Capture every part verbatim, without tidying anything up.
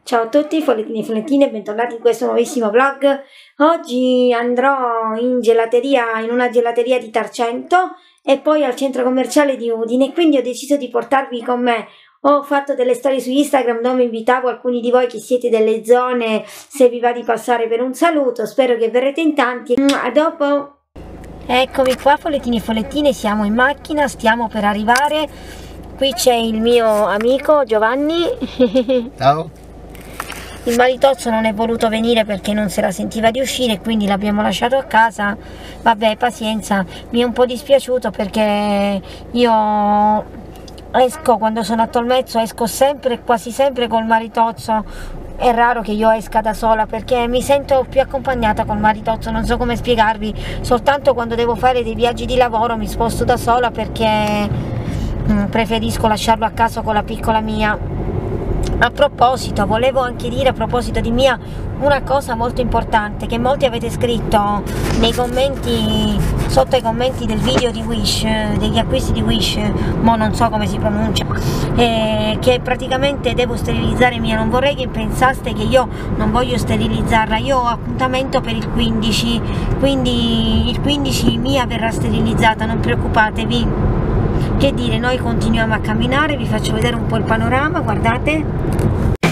Ciao a tutti, follettini e follettine, bentornati in questo nuovissimo vlog. Oggi andrò in gelateria, in una gelateria di Tarcento e poi al centro commerciale di Udine, quindi ho deciso di portarvi con me. Ho fatto delle storie su Instagram dove invitavo alcuni di voi che siete delle zone, se vi va di passare per un saluto, spero che verrete in tanti. A dopo! Eccomi qua, follettini e follettine, siamo in macchina, stiamo per arrivare. Qui c'è il mio amico Giovanni. Ciao. Il maritozzo non è voluto venire perché non se la sentiva di uscire, quindi l'abbiamo lasciato a casa. Vabbè, pazienza, mi è un po' dispiaciuto perché io esco, quando sono a Tolmezzo esco sempre, quasi sempre col maritozzo. È raro che io esca da sola perché mi sento più accompagnata col maritozzo, non so come spiegarvi. Soltanto quando devo fare dei viaggi di lavoro mi sposto da sola perché mh, preferisco lasciarlo a casa con la piccola mia. A proposito, volevo anche dire a proposito di Mia una cosa molto importante che molti avete scritto nei commenti, sotto ai commenti del video di Wish, degli acquisti di Wish, mo non so come si pronuncia, eh, che praticamente devo sterilizzare Mia. Non vorrei che pensaste che io non voglio sterilizzarla, io ho appuntamento per il quindici, quindi il quindici Mia verrà sterilizzata, non preoccupatevi. Che dire, noi continuiamo a camminare, vi faccio vedere un po' il panorama, guardate.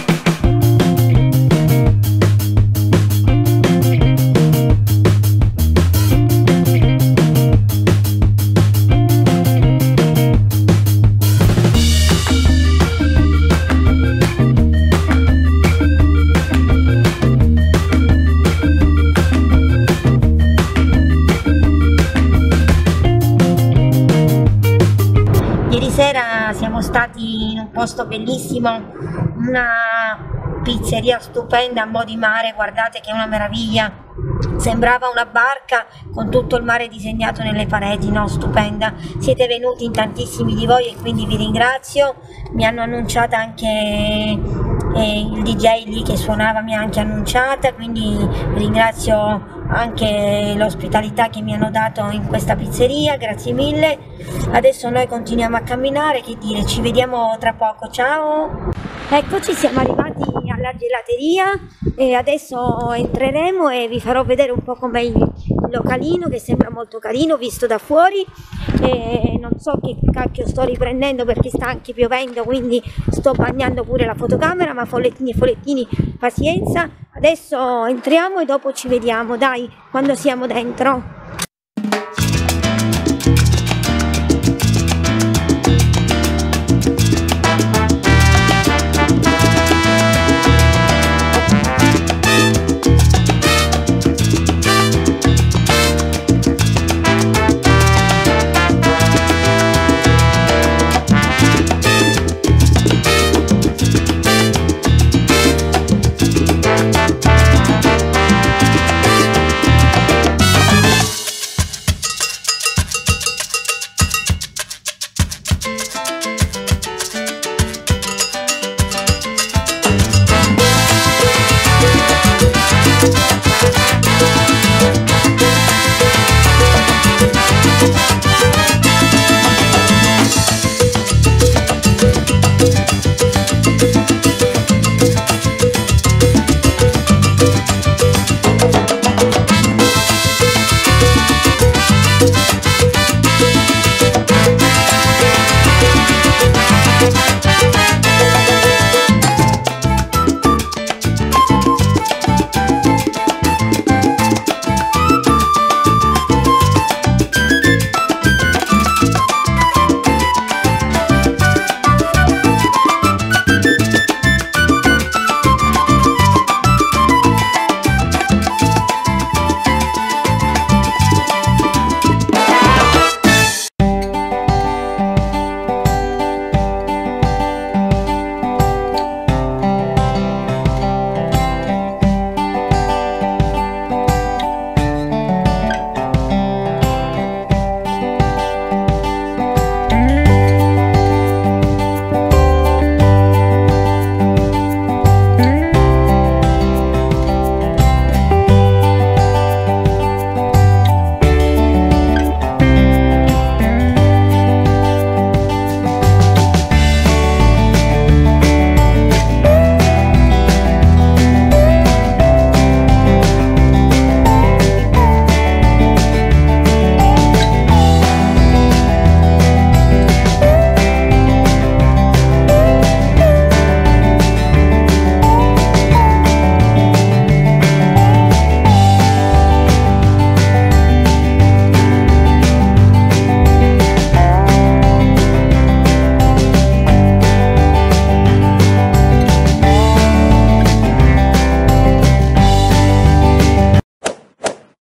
Ieri sera siamo stati in un posto bellissimo, una pizzeria stupenda a mo' di mare, guardate che è una meraviglia, sembrava una barca con tutto il mare disegnato nelle pareti, no? Stupenda. Siete venuti in tantissimi di voi e quindi vi ringrazio. Mi hanno annunciata anche eh, il D J lì che suonava, mi ha anche annunciata, quindi ringrazio anche l'ospitalità che mi hanno dato in questa pizzeria, grazie mille. Adesso noi continuiamo a camminare, che dire, ci vediamo tra poco, ciao! Eccoci, siamo arrivati alla gelateria e adesso entreremo e vi farò vedere un po' com'è il localino, che sembra molto carino visto da fuori. E non so che cacchio sto riprendendo perché sta anche piovendo, quindi sto bagnando pure la fotocamera, ma follettini e follettini, pazienza. Adesso entriamo e dopo ci vediamo, dai, quando siamo dentro.